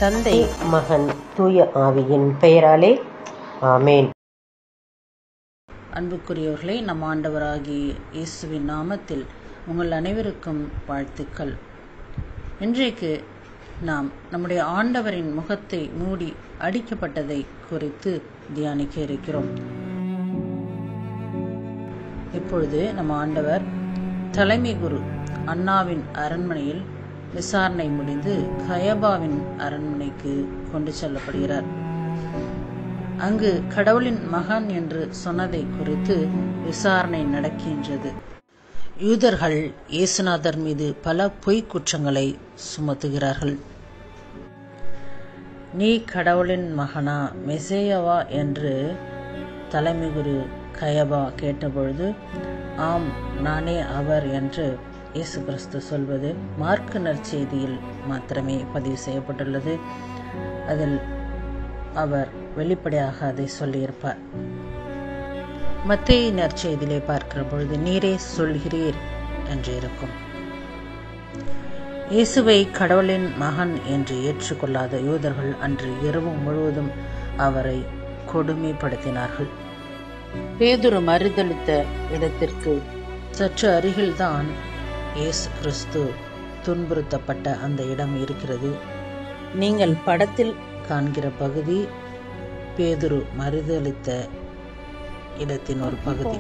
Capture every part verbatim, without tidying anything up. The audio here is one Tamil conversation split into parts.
தந்தை, மகன், தூய ஆவியின் பெயராலே ஆமேன். அன்புக்குரியவர்களே, நம் ஆண்டவராகிய இயேசுவின் நாமத்தில் உங்கள் அனைவருக்கும் வாழ்த்துக்கள். இன்றைக்கு நாம் நம்முடைய ஆண்டவரின் முகத்தை மூடி அடிக்கப்பட்டதை குறித்து தியானிக்க இருக்கிறோம். இப்பொழுது நம் ஆண்டவர் தலைமை குரு அன்னாவின் அரண்மனையில் விசாரணை முடிந்து கயபாவின் அரண்மனைக்கு கொண்டு செல்லப்படுகிறார். அங்கு கடவுளின் மகன் என்று சொன்னதை குறித்து விசாரணை நடக்கின்றது. யூதர்கள் இயேசுநாதர் மீது பல பொய்க் குற்றங்களை சுமத்துகிறார்கள். நீ கடவுளின் மகனா, மெசேயாவா என்று தலைமை குரு கயபா கேட்டபொழுது, ஆம், நானே அவர் என்று இயேசு கிறிஸ்து சொல்வது மார்க்கு நற்செய்தியில் மாத்திரமே பதிவு செய்யப்பட்டுள்ளது. அதில் அவர் வெளிப்படையாக அதை சொல்லியிருப்பார். மத்தேயு நற்செய்தியிலே பார்க்கிற பொழுது நீரே சொல்கிறீர் என்று இருக்கும். இயேசுவை கடவுளின் மகன் என்று ஏற்றுக்கொள்ளாத யூதர்கள் அன்று இரவு முழுவதும் அவரை கொடுமைப்படுத்தினார்கள். பேதுரு மறுதலித்த இடத்திற்கு சற்று அருகில்தான் இயேசு கிறிஸ்து துன்புறுத்தப்பட்ட அந்த இடம் இருக்கிறது. நீங்கள் படத்தில் காண்கிற பகுதி பேதுரு மறுதலித்த இடத்தின் ஒரு பகுதி.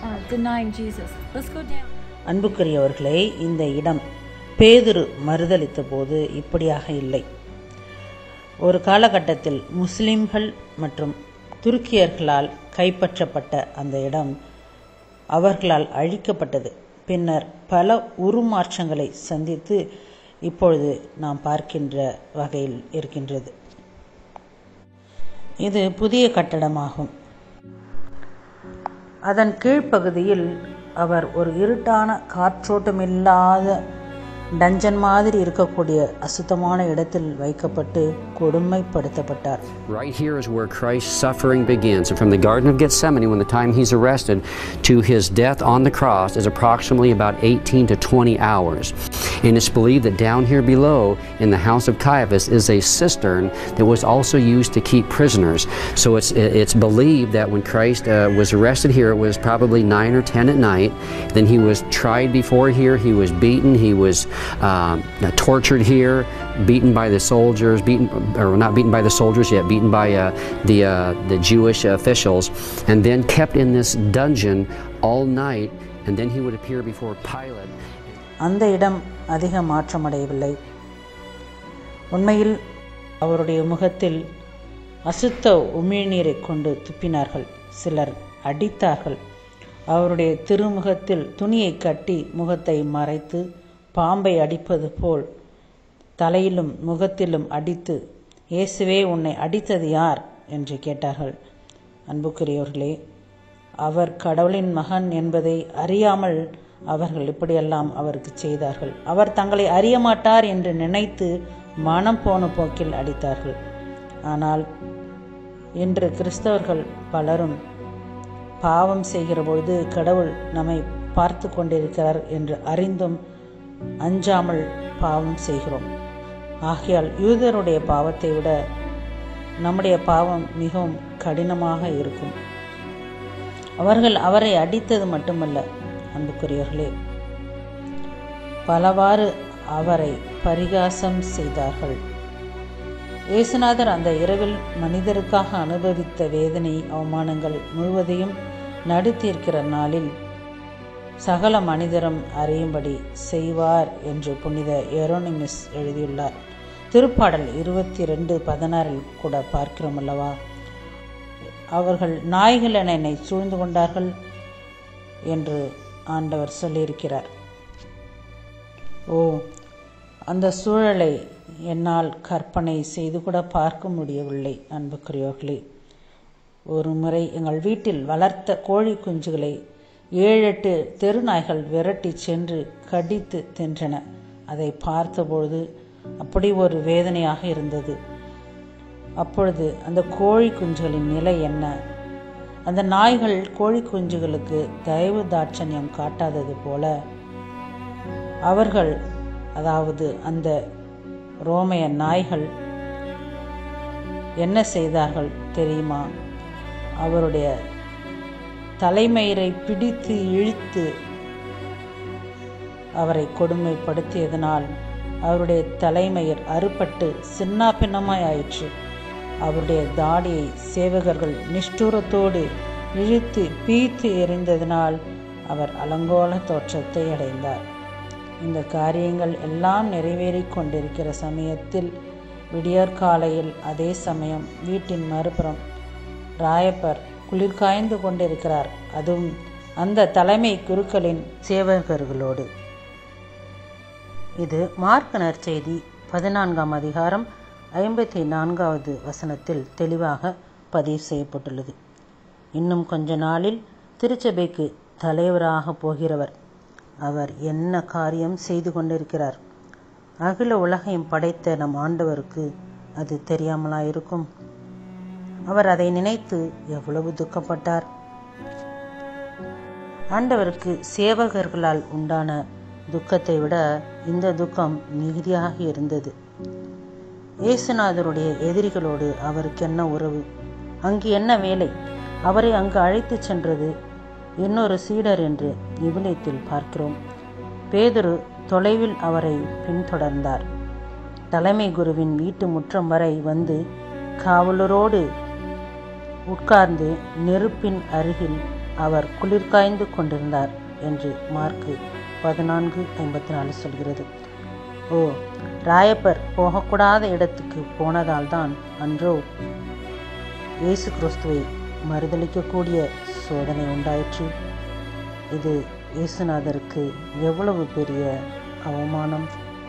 அன்புக்குரியவர்களே, இந்த இடம் பேதுரு மறுதலித்த போது இப்படியாக இல்லை. ஒரு காலகட்டத்தில் முஸ்லிம்கள் மற்றும் துருக்கியர்களால் கைப்பற்றப்பட்ட அந்த இடம் அவர்களால் அழிக்கப்பட்டது. பின்னர் பல உருமாற்றங்களை சந்தித்து இப்பொழுது நாம் பார்க்கின்ற வகையில் இருக்கின்றது. இது புதிய கட்டடமாகும். அதன் கீழ்ப்பகுதியில் அவர் ஒரு இருட்டான காற்றோட்டமில்லாத டஞ்சன் மாதிரி இருக்கக்கூடிய அசுத்தமான இடத்தில் வைக்கப்பட்டு கொடுமைப்படுத்தப்பட்டார். Right here is where Christ's suffering begins. And from the Garden of Gethsemane, when the time he's arrested, to his death on the cross is approximately about eighteen to twenty hours. And it's believed that down here below in the house of Caiaphas is a cistern that was also used to keep prisoners. So it's it's believed that when Christ uh, was arrested here, it was probably nine or ten at night. Then he was tried before here. He was beaten. He was uh, tortured here, beaten by the soldiers, beaten or not beaten by the soldiers yet, beaten by uh, the uh, the Jewish officials, and then kept in this dungeon all night. And then he would appear before Pilate. அந்த இடம் அதிக மாற்றமடையவில்லை. உண்மையில் அவருடைய முகத்தில் அசுத்த உமிழ்நீரை கொண்டு துப்பினார்கள். சிலர் அடித்தார்கள். அவருடைய திருமுகத்தில் துணியை கட்டி முகத்தை மறைத்து பாம்பை அடிப்பது போல் தலையிலும் முகத்திலும் அடித்து, இயேசுவே, உன்னை அடித்தது யார் என்று கேட்டார்கள். அன்புக்குரியவர்களே, அவர் கடவுளின் மகன் என்பதை அறியாமல் அவர்கள் இப்படியெல்லாம் அவருக்கு செய்தார்கள். அவர் தங்களை அறிய மாட்டார் என்று நினைத்து மனம் போன போக்கில் அடித்தார்கள். ஆனால் இன்று கிறிஸ்தவர்கள் பலரும் பாவம் செய்கிற பொழுது கடவுள் நம்மை பார்த்து கொண்டிருக்கிறார் என்று அறிந்தும் அஞ்சாமல் பாவம் செய்கிறோம். ஆகையால் யூதருடைய பாவத்தை விட நம்முடைய பாவம் மிகவும் கடினமாக இருக்கும். அவர்கள் அவரை அடித்தது மட்டுமல்ல, அன்புக்குரியவர்களே, பலவாறு அவரை பரிகாசம் செய்தார்கள். இயேசுநாதர் அந்த இரவில் மனிதருக்காக அனுபவித்த வேதனை, அவமானங்கள் முழுவதையும் நடுத்தீர்க்கிற நாளில் சகல மனிதரும் அறியும்படி செய்வார் என்று புனித எரோனிமிஸ் எழுதியுள்ளார். திருப்பாடல் இருபத்தி ரெண்டு பதினாறில் கூட பார்க்கிறோம் அல்லவா, அவர்கள் நாய்கள் என என்னை சூழ்ந்து கொண்டார்கள் என்று ஆண்டவர் சொல்லியிருக்கிறார். ஓ, அந்த சூழலை என்னால் கற்பனை செய்து கூட பார்க்க முடியவில்லை. அன்புக்குரியவர்களே, ஒரு முறை எங்கள் வீட்டில் வளர்த்த கோழி குஞ்சுகளை ஏழு எட்டு தெருநாய்கள் விரட்டி சென்று கடித்து தின்றன. அதை பார்த்தபொழுது அப்படி ஒரு வேதனையாக இருந்தது. அப்பொழுது அந்த கோழி குஞ்சுகளின் நிலை என்ன? அந்த நாய்கள் கோழி குஞ்சுகளுக்கு தயவு தாட்சண்யம் காட்டாதது போல அவர்கள், அதாவது அந்த ரோமைய நாய்கள் என்ன செய்தார்கள் தெரியுமா? அவருடைய தலைமயிரை பிடித்து இழுத்து அவரை கொடுமைப்படுத்தியதனால் அவருடைய தலைமயிர் அறுபட்டு சின்னா பின்னமாய் ஆயிற்று. அவருடைய தாடியை சேவகர்கள் நிஷ்டூரத்தோடு இழுத்து பீத்து எறிந்ததினால் அவர் அலங்கோல தோற்றத்தை அடைந்தார். இந்த காரியங்கள் எல்லாம் நிறைவேறி கொண்டிருக்கிற சமயத்தில் விடியற்காலையில் அதே சமயம் வீட்டின் மறுபுறம் ராயப்பர் குளிர் காய்ந்து கொண்டிருக்கிறார். அதுவும் அந்த தலைமை குருக்களின் சேவகர்களோடு. இது மார்க் நற்செய்தி பதினான்காம் அதிகாரம் ஐம்பத்தி நான்காவது வசனத்தில் தெளிவாக பதிவு செய்யப்பட்டுள்ளது. இன்னும் கொஞ்ச நாளில் திருச்சபைக்கு தலைவராக போகிறவர். அவர் என்ன காரியம் செய்து கொண்டிருக்கிறார்? அகில உலகையும் படைத்த நம் ஆண்டவருக்கு அது தெரியாமலாயிருக்கும்? அவர் அதை நினைத்து எவ்வளவு துக்கப்பட்டார். ஆண்டவருக்கு சேவகர்களால் உண்டான துக்கத்தை விட இந்த துக்கம் மிகுதியாக இருந்தது. இயேசுநாதருடைய எதிரிகளோடு அவருக்கு என்ன உறவு? அங்கு என்ன வேலை? அவரை அங்கு அழைத்து சென்றது இன்னொரு சீடர் என்று விவிலியத்தில் பார்க்கிறோம். பேதுரு தொலைவில் அவரை பின்தொடர்ந்தார். தலைமை குருவின் வீட்டு முற்றம் வரை வந்து காவலரோடு உட்கார்ந்து நெருப்பின் அருகில் அவர் குளிர்காய்ந்து கொண்டிருந்தார் என்று மார்க்கு பதினான்கு ஐம்பத்தி நாலு சொல்கிறது. ஓ, ராயப்பர் போகக்கூடாத இடத்துக்கு போனதால் தான் அன்றோ இயேசு கிறிஸ்துவை மறுதளிக்கக்கூடிய சோதனை உண்டாயிற்று. இது இயேசுநாதருக்கு எவ்வளவு பெரிய அவமானம்!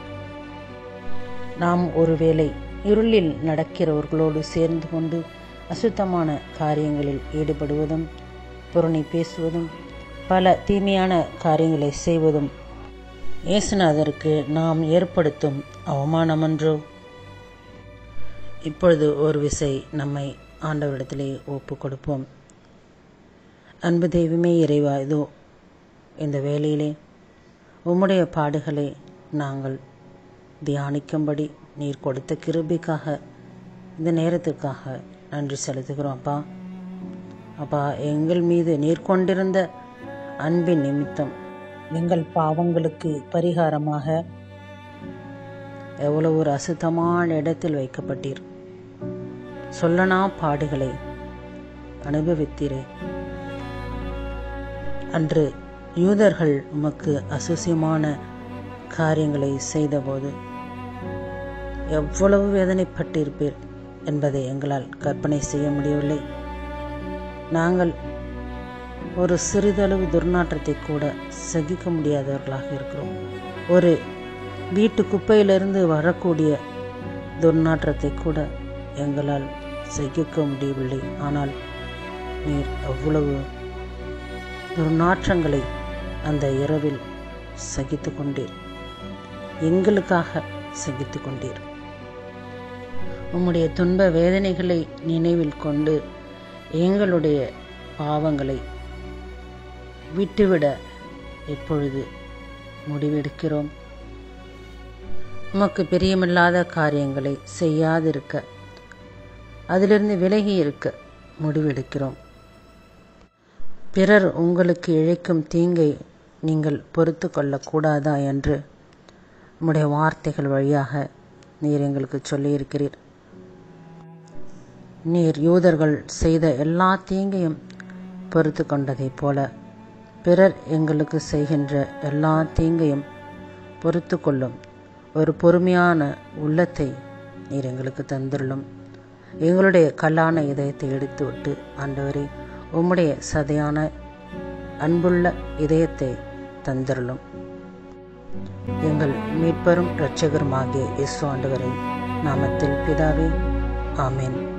நாம் ஒருவேளை இருளில் நடக்கிறவர்களோடு சேர்ந்து கொண்டு அசுத்தமான காரியங்களில் ஈடுபடுவதும் புரணி பேசுவதும் பல தீமையான காரியங்களை செய்வதும் இயேசுநாதருக்கு நாம் ஏற்படுத்தும் அவமானமன்றோ? இப்பொழுது ஒரு விசை நம்மை ஆண்டவரிடத்திலே ஒப்பு கொடுப்போம். அன்பு தெய்வமே இறைவா, இதோ இந்த வேளையிலே உம்முடைய பாடுகளை நாங்கள் தியானிக்கும்படி நீர் கொடுத்த கிருபைக்காக இந்த நேரத்துக்காக நன்றி செலுத்துகிறோம். அப்பா அப்பா எங்கள் மீது நீர் கொண்டிருந்த அன்பின் நிமித்தம் எங்கள் பாவங்களுக்கு பரிகாரமாக எவ்வளவு ஒரு அசுத்தமான இடத்தில் வைக்கப்பட்டீர். சொல்லனா பாடுகளை அனுபவித்தீரே. அன்று யூதர்கள் உமக்கு அசுசியமான காரியங்களை செய்தபோது எவ்வளவு வேதனைப்பட்டிருப்பீர் என்பதை எங்களால் கற்பனை செய்ய முடியவில்லை. நாங்கள் ஒரு சிறிதளவு துர்நாற்றத்தை கூட சகிக்க முடியாதவர்களாக இருக்கிறோம். ஒரு வீட்டு குப்பையிலிருந்து வரக்கூடிய துர்நாற்றத்தை கூட எங்களால் சகிக்க முடியவில்லை. ஆனால் நீர் அவ்வளவு துர்நாற்றங்களை அந்த இரவில் சகித்து கொண்டீர், எங்களுக்காக சகித்து கொண்டீர். உம்முடைய துன்ப வேதனைகளை நினைவில் கொண்டு எங்களுடைய பாவங்களை விட்டுவிட இப்பொழுது முடிவெடுக்கிறோம். உமக்கு பிரியமில்லாத காரியங்களை செய்யாதிருக்க, அதிலிருந்து விலகி இருக்க முடிவெடுக்கிறோம். பிறர் உங்களுக்கு இழைக்கும் தீங்கை நீங்கள் பொறுத்து கொள்ளக்கூடாதா என்று உம்முடைய வார்த்தைகள் வழியாக நீர் எங்களுக்கு சொல்லியிருக்கிறீர். நீர் யூதர்கள் செய்த எல்லா தீங்கையும் பொறுத்து கொண்டதைப் போல பிறர் எங்களுக்கு செய்கின்ற எல்லா தீங்கையும் பொறுத்து கொள்ளும் ஒரு பொறுமையான உள்ளத்தை நீர் எங்களுக்கு தந்துள்ளும். எங்களுடைய கல்லான இதயத்தை எடுத்து விட்டு ஆண்டவரே உம்முடைய சதையான அன்புள்ள இதயத்தை தந்துள்ளும். எங்கள் மீட்பரும் இரட்சகருமாகிய இயேசு ஆண்டவரின் நாமத்தில் பிதாவே, ஆமென்.